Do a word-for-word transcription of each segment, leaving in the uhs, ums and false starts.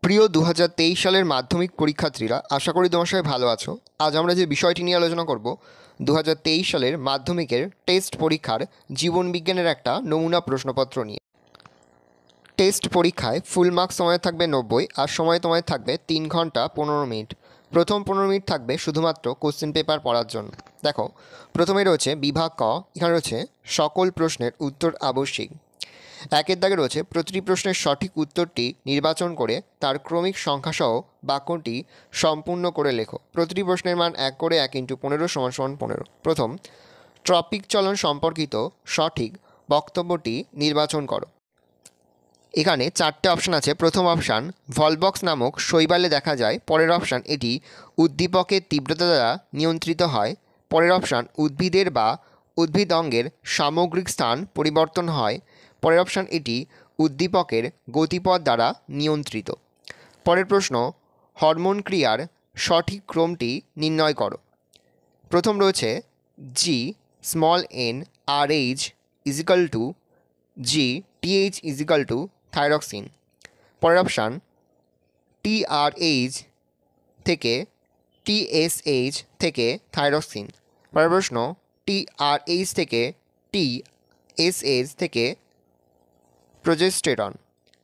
প্রিয় দু হাজার তেইশ সালের মাধ্যমিক পরীক্ষার্থীরা, আশা করি তোমার সবাই ভালো আছো। আজ আমরা যে বিষয়টি নিয়ে আলোচনা করব, দু হাজার তেইশ সালের মাধ্যমিকের টেস্ট পরীক্ষার জীবন বিজ্ঞানের একটা নমুনা প্রশ্নপত্র নিয়ে। টেস্ট পরীক্ষায় ফুল মার্কস সময় থাকবে নব্বই, আর সময় তোমায় থাকবে তিন ঘন্টা পনেরো মিনিট। প্রথম পনেরো মিনিট থাকবে শুধুমাত্র কোশ্চেন পেপার পড়ার জন্য। দেখো, প্রথমে রয়েছে বিভাগ ক। এখানে রয়েছে সকল প্রশ্নের উত্তর আবশ্যিক। একের দাগে রয়েছে প্রতিটি প্রশ্নের সঠিক উত্তরটি নির্বাচন করে তার ক্রমিক সংখ্যাসহ বাক্যটি সম্পূর্ণ করে লেখো। প্রতিটি প্রশ্নের মান এক করে এক ইন্টু পনেরো সমান সমান পনেরো। প্রথম, ট্রপিক চলন সম্পর্কিত সঠিক বক্তব্যটি নির্বাচন করো। এখানে চারটে অপশান আছে। প্রথম অপশান, ভলবক্স নামক শৈবালে দেখা যায়। পরের অপশান, এটি উদ্দীপকের তীব্রতা দ্বারা নিয়ন্ত্রিত হয়। পরের অপশান, উদ্ভিদের বা উদ্ভিদ অঙ্গের সামগ্রিক স্থান পরিবর্তন হয়। পরের অপশান, এটি উদ্দীপকের গতিপথ দ্বারা নিয়ন্ত্রিত। পরের প্রশ্ন, হরমোন ক্রিয়ার সঠিক ক্রমটি নির্ণয় করো। প্রথম রয়েছে G small N R H equal to G TH equal to thyroxine. পরের অপশান, টি আর এইচ থেকে টিএসএইচ থেকে থাইরক্সিন। পরের প্রশ্ন, টি আর এইচ থেকে টিএসএইচ থেকে প্রোজেস্টেরন।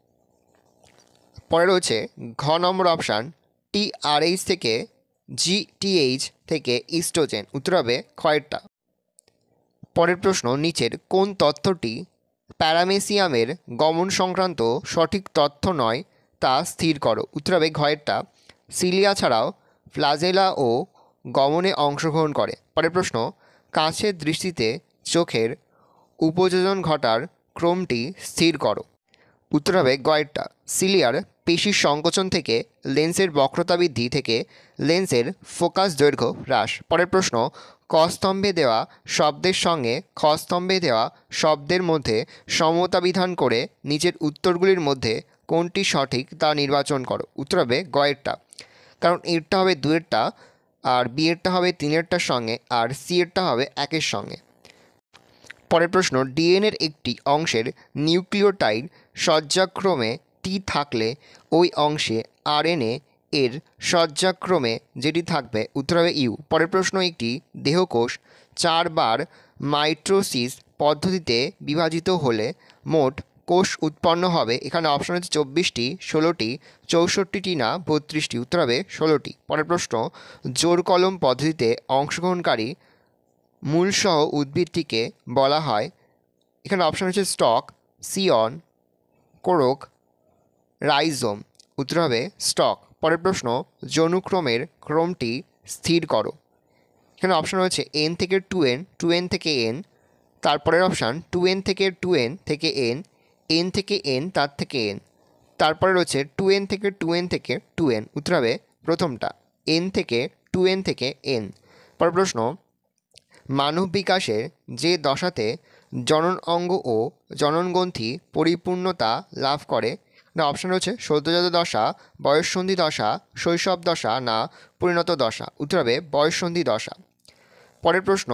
পরে রয়েছে ঘ নম্বর অপশান, টি আর এইচ থেকে জিটিএইচ থেকে ইস্ট্রোজেন। উত্তর হবে ক্ষয়েরটা। পরের প্রশ্ন, নিচের কোন তথ্যটি প্যারামেসিয়ামের গমন সংক্রান্ত সঠিক তথ্য নয় তা স্থির করো। উত্তর হবে ঘয়েরটা। সিলিয়া ছাড়াও ফ্লাজেলা ও গমনে অংশগ্রহণ করে। পরের প্রশ্ন, কাছের দৃষ্টিতে চোখের উপযোজন ঘটার ক্রমটি স্থির করো। উত্তর হবে গয়েরটা। সিলিয়ার পেশির সংকোচন থেকে লেন্সের বক্রতা বৃদ্ধি থেকে লেন্সের ফোকাস দৈর্ঘ্য হ্রাস। পরের প্রশ্ন, ক স্তম্ভে দেওয়া শব্দের সঙ্গে খ স্তম্ভে দেওয়া শব্দের মধ্যে সমতা বিধান করে নিচের উত্তরগুলির মধ্যে কোনটি সঠিক তা নির্বাচন করো। উত্তর হবে গয়েরটা, কারণ এরটা হবে দুয়েরটা, আর বি এরটা হবে তিনেরটার সঙ্গে, আর সি এরটা হবে একের সঙ্গে। পরের প্রশ্ন, ডিএনএর একটি অংশের নিউক্লিওটাইড সজ্জাক্রমে টি থাকলে ওই অংশে আরএনএ এর সজ্জাক্রমে যেটি থাকবে। উত্তর হবে ইউ। পরের প্রশ্ন, একটি দেহকোষ চারবার মাইটোসিস পদ্ধতিতে বিভাজিত হলে মোট কোষ উৎপন্ন হবে। এখানে অপশন হচ্ছে চব্বিশটি, ষোলোটি, চৌষট্টিটি না বত্রিশটি। উত্তর হবে ষোলোটি। পরের প্রশ্ন, জোর কলম পদ্ধতিতে অংশগ্রহণকারী মূলসহ উদ্ভিদটিকে বলা হয়। এখানে অপশান হচ্ছে স্টক, সিয়ন, কোরক, রাইজোম। উত্তর হবে স্টক। পরের প্রশ্ন, যৌনুক্রমের ক্রমটি স্থির করো। এখানে অপশান রয়েছে এন থেকে টু এন, টু এন থেকে এন, তারপরের অপশান টু এন থেকে টু এন থেকে এন, এন থেকে এন, তার থেকে এন, তারপরে রয়েছে টু এন থেকে টু এন থেকে টু এন। উত্তর হবে প্রথমটা, এন থেকে টু এন থেকে এন। পরের প্রশ্ন, মানব বিকাশের যে দশাতে জনন অঙ্গ ও জননগ্রন্থি পরিপূর্ণতা লাভ করে, না অপশান রয়েছে সদ্যজাত দশা, বয়ঃসন্ধি দশা, শৈশব দশা না পরিণত দশা। উত্তর হবে বয়ঃসন্ধি দশা। পরের প্রশ্ন,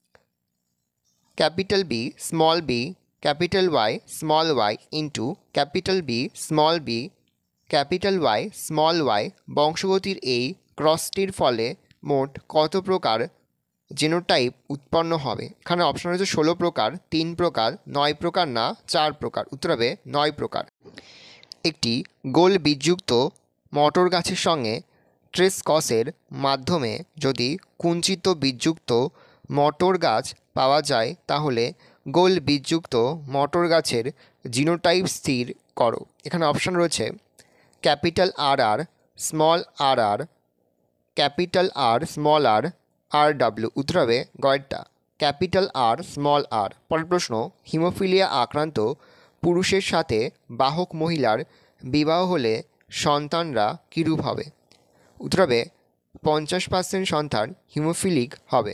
capital B small B capital Y small Y into capital B small B capital Y small Y বংশগতির এই ক্রসটির ফলে মোট কত প্রকার জিনোটাইপ উৎপন্ন হবে। এখানে অপশন রয়েছে ষোলো প্রকার, তিন প্রকার, নয় প্রকার না চার প্রকার। উত্তর হবে নয় প্রকার। একটি গোল বীজযুক্ত মটর গাছের সঙ্গে ট্রেসকসের মাধ্যমে যদি কুঞ্চিত বীজযুক্ত মটর গাছ পাওয়া যায়, তাহলে গোল বীজযুক্ত মটর গাছের জিনোটাইপ স্থির করো। এখানে অপশান রয়েছে capital R R, small R R, capital R, small R, R W. উত্তর হবে গয়েরটা, ক্যাপিটাল আর, স্মল আর। পরের প্রশ্ন, হিমোফিলিয়া আক্রান্ত পুরুষের সাথে বাহক মহিলার বিবাহ হলে সন্তানরা কীরূপ হবে। উত্তর হবে পঞ্চাশ পার্সেন্ট সন্তান হিমোফিলিক হবে।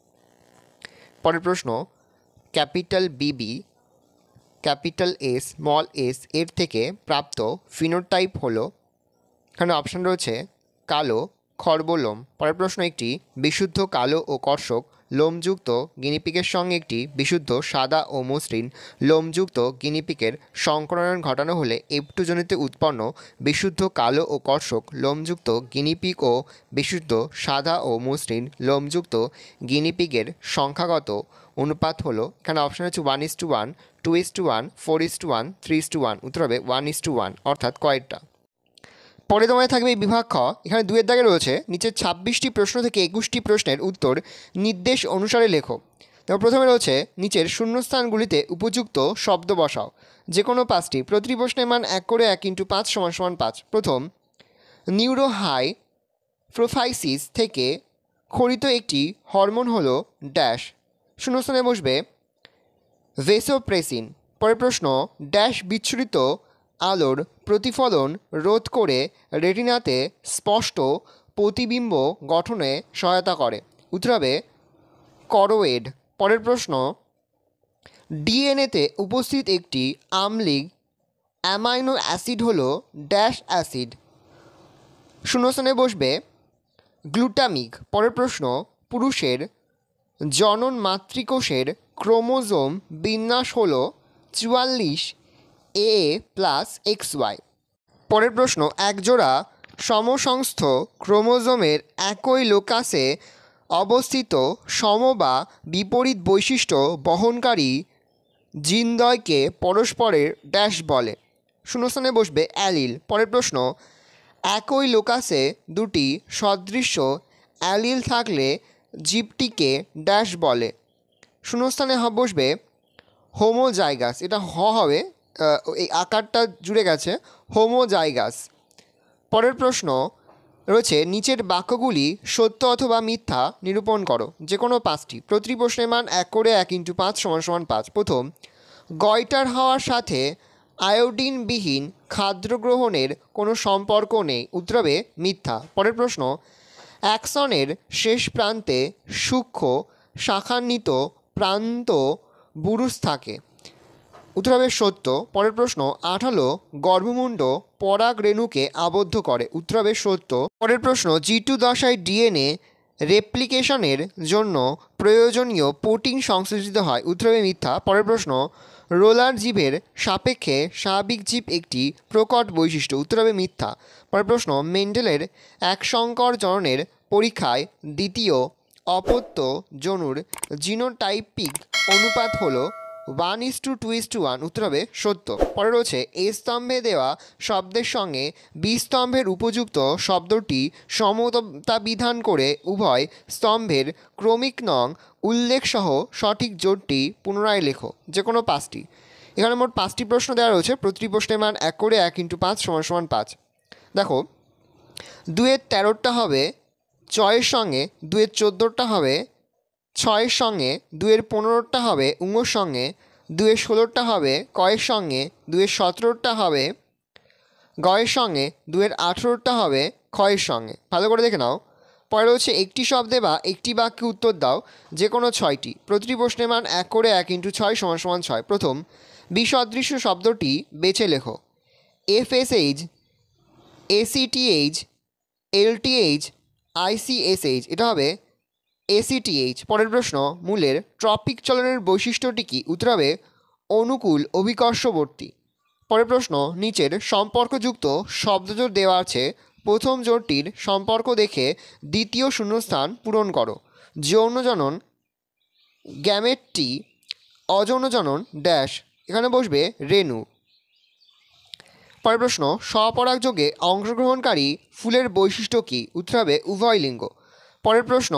পরের প্রশ্ন, ক্যাপিটাল বিবি ক্যাপিটাল এস স্মল এস এর থেকে প্রাপ্ত ফিনোটাইপ হলো। এখানে অপশান রয়েছে কালো, খর্বলোম। পরের প্রশ্ন, একটি বিশুদ্ধ কালো ও কর্ষক লোমযুক্ত গিনিপিগের সঙ্গে একটি বিশুদ্ধ সাদা ও মসৃণ লোমযুক্ত গিনিপিগের সংকরণ ঘটানো হলে এফ টু জনিতে উৎপন্ন বিশুদ্ধ কালো ও কর্ষক লোমযুক্ত গিনিপিগ ও বিশুদ্ধ সাদা ও মসৃণ লোমযুক্ত গিনিপিগের সংখ্যাগত অনুপাত হলো, এখানে অপশান হচ্ছে one is two one, two is two one, four is two one, three is two one, উত্তর হবে ওয়ান ইস টু ওয়ান, অর্থাৎ কয়েকটা। পরে তোমায় থাকবে এই বিভাগ খ। এখানে দুয়ের দাগে রয়েছে নিচের ছাব্বিশটি প্রশ্ন থেকে একুশটি প্রশ্নের উত্তর নির্দেশ অনুসারে লেখো। তো প্রথমে রয়েছে নিচের শূন্যস্থানগুলিতে উপযুক্ত শব্দ বসাও, যে কোনো পাঁচটি। প্রতিটি প্রশ্নের মান এক করে এক ইন্টু পাঁচ সমান সমান পাঁচ। প্রথম, নিউরোহাই প্রোফাইসিস থেকে খরিত একটি হরমোন হলো ড্যাশ। শূন্যস্থানে বসবে ভেসোপ্রেসিন। পরের প্রশ্ন, ড্যাশ বিচ্ছুরিত আলোর প্রতিফলন রোধ করে রেটিনাতে স্পষ্ট প্রতিবিম্ব গঠনে সহায়তা করে, উত্তর হবে করোয়েড। পরের প্রশ্ন, ডিএনএতে উপস্থিত একটি আম্লিক অ্যামাইনো অ্যাসিড হলো ড্যাশ অ্যাসিড। শূন্যস্থানে বসবে গ্লুটামিক। পরের প্রশ্ন, পুরুষের জনন মাতৃকোষের ক্রোমোজোম বিন্যাস হলো চুয়াল্লিশ এ প্লাস এক্স ওয়াই। পরের প্রশ্ন, একজোড়া সমসংস্থ ক্রোমোজোমের একই লোকাসে অবস্থিত সম বা বিপরীত বৈশিষ্ট্য বহনকারী জিনদ্বয়কে পরস্পরের ড্যাশ বলে। শূন্যস্থানে বসবে অ্যালিল। পরের প্রশ্ন, একই লোকাসে দুটি সদৃশ্য অ্যালিল থাকলে জীবটিকে ড্যাশ বলে। শূন্যস্থানে বসবে হোমোজাইগাস। এটা হ হবে, এই আকারটা জুড়ে গেছে, হোমোজাইগাস। পরের প্রশ্ন রয়েছে নিচের বাক্যগুলি সত্য অথবা মিথ্যা নিরূপণ করো, যে কোনো পাঁচটি। প্রতিটি প্রশ্নের মান এক করে এক ইন্টু পাঁচ সমান সমান পাঁচ। প্রথম, গয়টার হওয়ার সাথে আয়োডিনবিহীন খাদ্য গ্রহণের কোনো সম্পর্ক নেই, উত্তর হবে মিথ্যা। পরের প্রশ্ন, অ্যাক্সনের শেষ প্রান্তে সূক্ষ্ম শাখান্বিত প্রান্ত বুরুজ থাকে, উত্তর হবে সত্য। পরের প্রশ্ন, আঠালো গর্ভমুণ্ড পরাগ রেণুকে আবদ্ধ করে, উত্তর হবে সত্য। পরের প্রশ্ন, জি টু দশায় ডিএনএ রেপ্লিকেশনের জন্য প্রয়োজনীয় প্রোটিন সংশ্লেষিত হয়, উত্তর হবে মিথ্যা। পরের প্রশ্ন, রোলার জীবের সাপেক্ষে স্বাভাবিক জীব একটি প্রকট বৈশিষ্ট্য, উত্তর হবে মিথ্যা। পরের প্রশ্ন, মেন্ডেলের একসংকর জননের পরীক্ষায় দ্বিতীয় অপত্য জনুর জিনোটাইপিক অনুপাত হলো one is two two is two one, উত্তর হবে সত্য। পরে রয়েছে এ স্তম্ভে দেওয়া শব্দের সঙ্গে বি স্তম্ভের উপযুক্ত শব্দটি সমতা বিধান করে উভয় স্তম্ভের ক্রমিক নং উল্লেখসহ সঠিক জোটটি পুনরায় লেখো, যে কোনো পাঁচটি। এখানে মোট পাঁচটি প্রশ্ন দেওয়া রয়েছে। প্রতিটি প্রশ্নের মান এক করে এক ইন্টু পাঁচ সমান সমান পাঁচ। দেখো, দুয়ের তেরোটা হবে ছয়ের সঙ্গে, দুয়ের চোদ্দোটা হবে ছয়ের সঙ্গে, দুয়ের পনেরোটা হবে উঙোর সঙ্গে, দুয়ের ষোলোটা হবে কয়ের সঙ্গে, দুয়ের সতেরোটা হবে গয়ের সঙ্গে, দুয়ের আঠেরোটা হবে ক্ষয়ের সঙ্গে। ভালো করে দেখে নাও। পরে রয়েছে একটি শব্দে বা একটি বাক্যে উত্তর দাও, যে কোনো ছয়টি। প্রতিটি প্রশ্নের মান এক করে এক ইন্টু ছয় সমান সমান ছয়। প্রথম, বিসদৃশ্য শব্দটি বেছে লেখো। F S H, ACTH, LTH, ICSH, এটা হবে এসিটিএইচ। পরের প্রশ্ন, মূলের ট্রপিক চলনের বৈশিষ্ট্যটি কি, উত্তর হবে অনুকূল অভিকর্ষবর্তী। পরের প্রশ্ন, নিচের সম্পর্কযুক্ত শব্দজোড় দেওয়া আছে, প্রথম জোড়টির সম্পর্ক দেখে দ্বিতীয় শূন্যস্থান পূরণ করো। যৌনজনন গ্যামেটটি অযৌনজনন ড্যাশ, এখানে বসবে রেণু। পরের প্রশ্ন, স্বপরাগযোগে অংশগ্রহণকারী ফুলের বৈশিষ্ট্য কী, উত্তর হবে উভয় লিঙ্গ। পরের প্রশ্ন,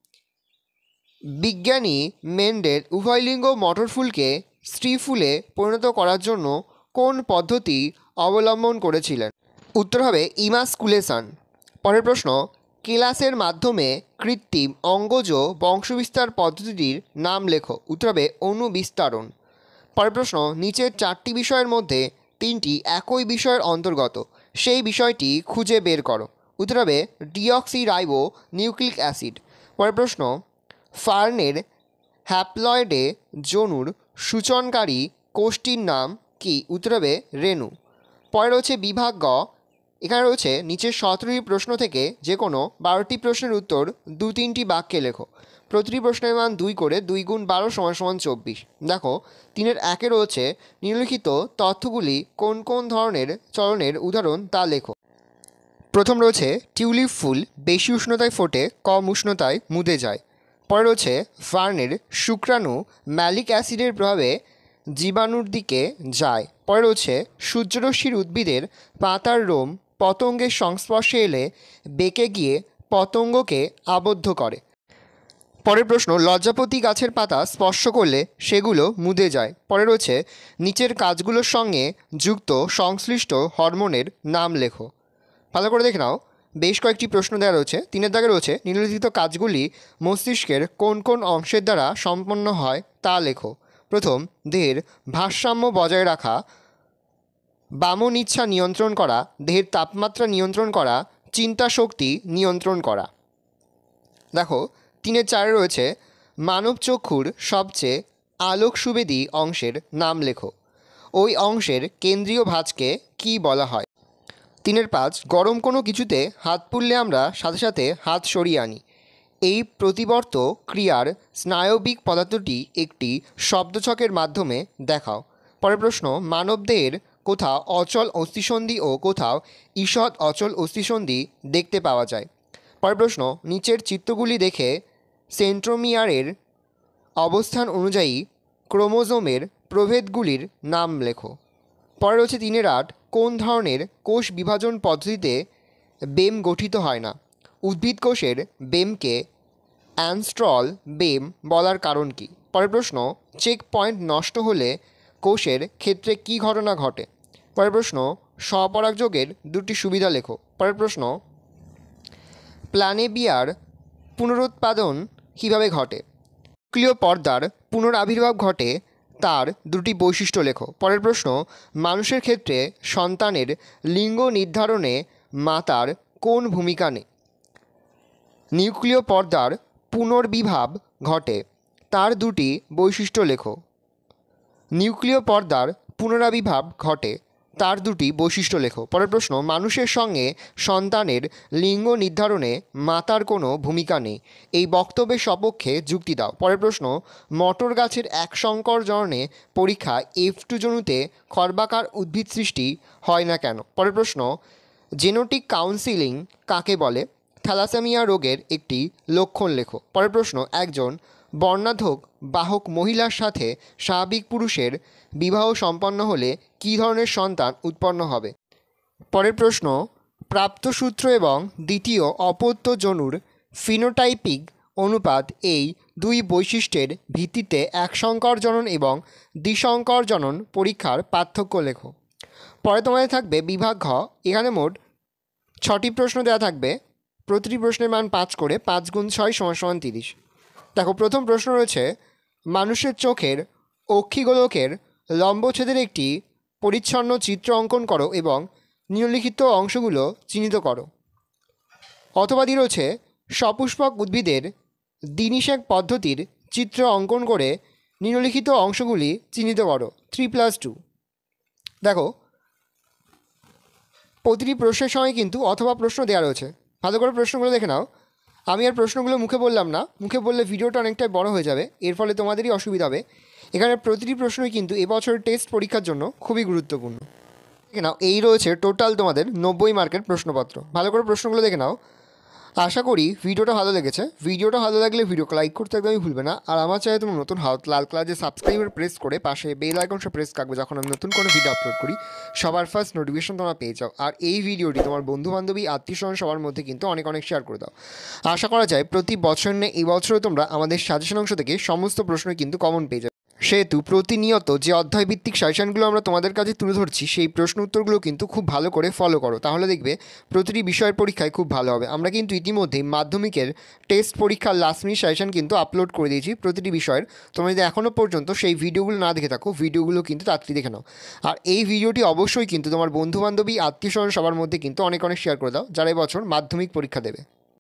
বিজ্ঞানী মেন্ডেল উভয়লিঙ্গ মটর ফুলকে স্ত্রী ফুলে পরিণত করার জন্য কোন পদ্ধতি অবলম্বন করেছিলেন, উত্তর হবে ইমাসকুলেশন। পরের প্রশ্ন, কেলাসের মাধ্যমে কৃত্রিম অঙ্গজ বংশবিস্তার পদ্ধতিটির নাম লেখো, উত্তর হবে অনুবিস্তারণ। পরের প্রশ্ন, নিচের চারটি বিষয়ের মধ্যে তিনটি একই বিষয়ের অন্তর্গত, সেই বিষয়টি খুঁজে বের করো, উত্তর হবে ডিঅক্সিরাইবো নিউক্লিক অ্যাসিড। পরের প্রশ্ন, ফার্নের হ্যাপ্লয়েডে জনুর সূচনকারী কোষটির নাম কি, উত্তর হবে রেণু। পরে রয়েছে বিভাগ গ। এখানে রয়েছে নিচের সতেরোটি প্রশ্ন থেকে যে কোনো বারোটি প্রশ্নের উত্তর দু তিনটি বাক্যে লেখো। প্রতিটি প্রশ্নের মান দুই করে দুই গুণ বারো সমান সমান চব্বিশ। দেখো তিনের একে রয়েছে নিম্নলিখিত তথ্যগুলি কোন কোন ধরনের চলনের উদাহরণ তা লেখো। প্রথম রয়েছে টিউলিপ ফুল বেশি উষ্ণতায় ফোটে, কম উষ্ণতায় মুদে যায়। পরে রয়েছে ফার্নের শুক্রাণু ম্যালিক অ্যাসিডের প্রভাবে জীবাণুর দিকে যায়। পরে রয়েছে সূর্যরশ্মির উদ্ভিদের পাতার রোম পতঙ্গের সংস্পর্শে এলে বেঁকে গিয়ে পতঙ্গকে আবদ্ধ করে। পরের প্রশ্ন লজ্জাপতি গাছের পাতা স্পর্শ করলে সেগুলো মুদে যায়। পরে রয়েছে নিচের কাজগুলোর সঙ্গে যুক্ত সংশ্লিষ্ট হরমোনের নাম লেখো। ভালো করে দেখে নাও, বেশ কয়েকটি প্রশ্ন দেওয়া রয়েছে। তিনের দাগে রয়েছে নিম্নলিখিত কাজগুলি মস্তিষ্কের কোন কোন অংশের দ্বারা সম্পন্ন হয় তা লেখো। প্রথম, দেহের ভারসাম্য বজায় রাখা, বামন ইচ্ছা নিয়ন্ত্রণ করা, দেহের তাপমাত্রা নিয়ন্ত্রণ করা, চিন্তা শক্তি নিয়ন্ত্রণ করা। দেখো তিনের চারে রয়েছে মানব চক্ষুর সবচেয়ে আলোক সুবেদী অংশের নাম লেখো। ওই অংশের কেন্দ্রীয় ভাঁজকে কী বলা হয়? তিনের পাঁচ, গরম কোনো কিছুতে হাত পুড়লে আমরা সাথে সাথে হাত সরিয়ে আনি। এই প্রতিবর্ত ক্রিয়ার স্নায়বিক পদার্থটি একটি শব্দছকের মাধ্যমে দেখাও। পরের প্রশ্ন মানবদেহের কোথাও অচল অস্থিসন্ধি ও কোথাও ঈষৎ অচল অস্থিসন্ধি দেখতে পাওয়া যায়। পরের প্রশ্ন নিচের চিত্রগুলি দেখে সেন্ট্রোমিয়ারের অবস্থান অনুযায়ী ক্রোমোজোমের প্রভেদগুলির নাম লেখো। পরে রয়েছে তিনের আট, কোন ধরনের কোষ বিভাজন পদ্ধতিতে বেম গঠিত হয় না? উদ্ভিদ কোষের বেমকে অ্যানস্ট্রল বেম বলার কারণ কী? পরের প্রশ্ন চেক পয়েন্ট নষ্ট হলে কোষের ক্ষেত্রে কী ঘটনা ঘটে? পরের প্রশ্ন স্বপরাগযোগের দুটি সুবিধা লেখো। পরের প্রশ্ন প্ল্যানেবিয়ার পুনরুৎপাদন কীভাবে ঘটে? নিউক্লিয় পর্দার পুনরাবির্ভাব ঘটে, তার দুটি বৈশিষ্ট্য লেখো। পরের প্রশ্ন মানুষের ক্ষেত্রে সন্তানের লিঙ্গ নির্ধারণে মাতার কোন ভূমিকা নেই? নিউক্লিয় পর্দার পুনর্বিভাব ঘটে, তার দুটি বৈশিষ্ট্য লেখো। নিউক্লিয় পর্দার পুনরাবির্ভাব ঘটে, তার দুটি বৈশিষ্ট্য লেখো। পরের প্রশ্ন মানুষের সঙ্গে সন্তানের লিঙ্গ নির্ধারণে মাতার কোনো ভূমিকা নেই, এই বক্তব্যের সপক্ষে যুক্তি দাও। পরের প্রশ্ন মটর গাছের এক সংকর জননে পরীক্ষা এফ টু জনুতে খর্বাকার উদ্ভিদ সৃষ্টি হয় না কেন? পরের প্রশ্ন জেনেটিক কাউন্সিলিং কাকে বলে? থ্যালাসেমিয়া রোগের একটি লক্ষণ লেখো। পরের প্রশ্ন একজন বর্ণাঢ্য বাহক মহিলার সাথে স্বাভাবিক পুরুষের বিবাহ সম্পন্ন হলে কী ধরনের সন্তান উৎপন্ন হবে? পরের প্রশ্ন প্রাপ্ত সূত্র এবং দ্বিতীয় অপত্য জনুর ফিনোটাইপিক অনুপাত এই দুই বৈশিষ্ট্যের ভিত্তিতে একসংকর জনন এবং দ্বিসংকর জনন পরীক্ষার পার্থক্য লেখো। পরে তোমাদের থাকবে বিভাগ ঘ। এখানে মোট ছটি প্রশ্ন দেওয়া থাকবে, প্রতিটি প্রশ্নের মান পাঁচ করে, পাঁচ গুণ ছয় সমান সমান তিরিশ। দেখো প্রথম প্রশ্ন রয়েছে মানুষের চোখের অক্ষিগোলকের লম্বচ্ছেদের একটি পরিচ্ছন্ন চিত্র অঙ্কন করো এবং নিম্নলিখিত অংশগুলো চিহ্নিত করো। অথবা দিয়ে রয়েছে সপুষ্পক উদ্ভিদের দ্বিনিষেক পদ্ধতির চিত্র অঙ্কন করে নিম্নলিখিত অংশগুলি চিহ্নিত করো। Three plus two. দেখো প্রতিটি প্রশ্নের সঙ্গে কিন্তু অথবা প্রশ্ন দেওয়া রয়েছে, ভালো করে প্রশ্নগুলো দেখে নাও। আমি আর প্রশ্নগুলো মুখে বললাম না, মুখে বললে ভিডিওটা অনেকটাই বড় হয়ে যাবে, এর ফলে তোমাদেরই অসুবিধা হবে। এখানে প্রতিটি প্রশ্নই কিন্তু এবছর টেস্ট পরীক্ষার জন্য খুবই গুরুত্বপূর্ণ। দেখে নাও এই রয়েছে টোটাল তোমাদের নব্বই মার্কের প্রশ্নপত্র, ভালো করে প্রশ্নগুলো দেখে নাও। আশা করি ভিডিওটা ভালো লেগেছে। ভিডিওটা ভালো লাগলে ভিডিওকে লাইক করতে একদমই ভুলবে না। আর আমার চাই তুমি নতুন হাত লাল কালার সাবস্ক্রাইবার প্রেস করে পাশে বেল আইকনটা প্রেস রাখবে, যখন আমি নতুন কোনো ভিডিও আপলোড করি সবার ফার্স্ট নোটিফিকেশন তোমরা পেয়ে যাও। আর এই ভিডিওটি তোমার বন্ধু বান্ধবী আত্মীয় স্বজন সবার মধ্যে কিন্তু অনেক অনেক শেয়ার করে দাও। আশা করা যায় প্রতি বছর নিয়ে এই বছরও তোমরা আমাদের সাজেশন অংশ থেকে সমস্ত প্রশ্নই কিন্তু কমন পেয়ে যাবে। সেহেতু প্রতিনিয়ত যে অধ্যায়ভিত্তিক সাজেশনগুলো আমরা তোমাদের কাছে তুলে ধরছি সেই প্রশ্ন উত্তরগুলো কিন্তু খুব ভালো করে ফলো করো, তাহলে দেখবে প্রতিটি বিষয়ের পরীক্ষায় খুব ভালো হবে। আমরা কিন্তু ইতিমধ্যেই মাধ্যমিকের টেস্ট পরীক্ষার লাস্ট মিনিট সাজেশন কিন্তু আপলোড করে দিয়েছি প্রতিটি বিষয়ের। তোমরা যদি এখনও পর্যন্ত সেই ভিডিওগুলো না দেখে থাকো ভিডিওগুলো কিন্তু তাড়াতাড়ি দেখে নাও। আর এই ভিডিওটি অবশ্যই কিন্তু তোমার বন্ধুবান্ধবী আত্মীয় স্বজন সবার মধ্যে কিন্তু অনেক অনেক শেয়ার করে দাও যারা এবছর মাধ্যমিক পরীক্ষা দেবে।